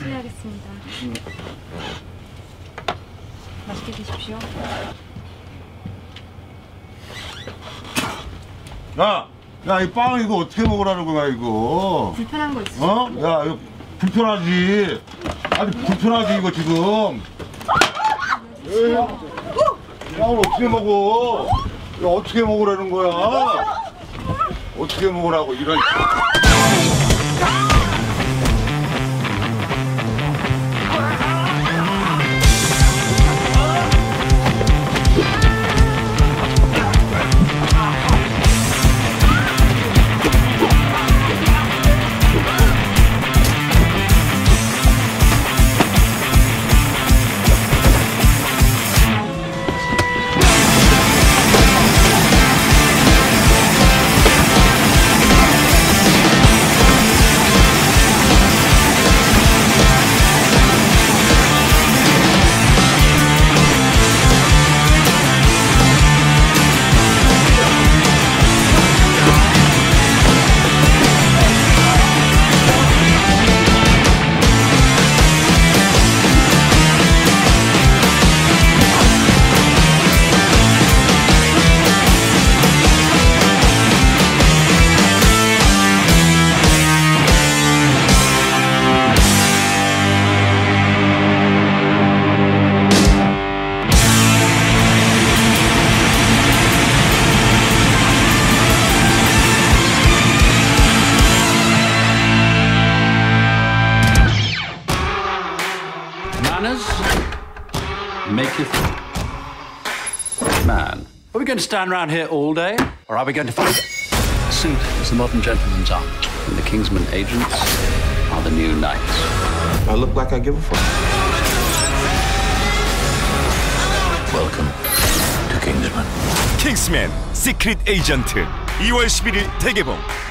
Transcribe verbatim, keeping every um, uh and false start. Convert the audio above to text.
실례하겠습니다. 음. 맛있게 드십시오. 야! 야, 이 빵 이거 어떻게 먹으라는 거야, 이거? 불편한 거 있으세요? 어? 야, 이거 불편하지. 아니, 불편하지, 이거 지금. 에이, 빵을 어떻게 먹어? 이거 어떻게 먹으라는 거야? 어떻게 먹으라고, 이런. Manners maketh man. Are we going to stand around here all day, or are we going to find a suit is the modern gentleman's arm, and the Kingsman agents are the new knights? I look like I give a fuck. Welcome to Kingsman. 킹스맨 시크릿 에이전트 이월 십일일 대개봉.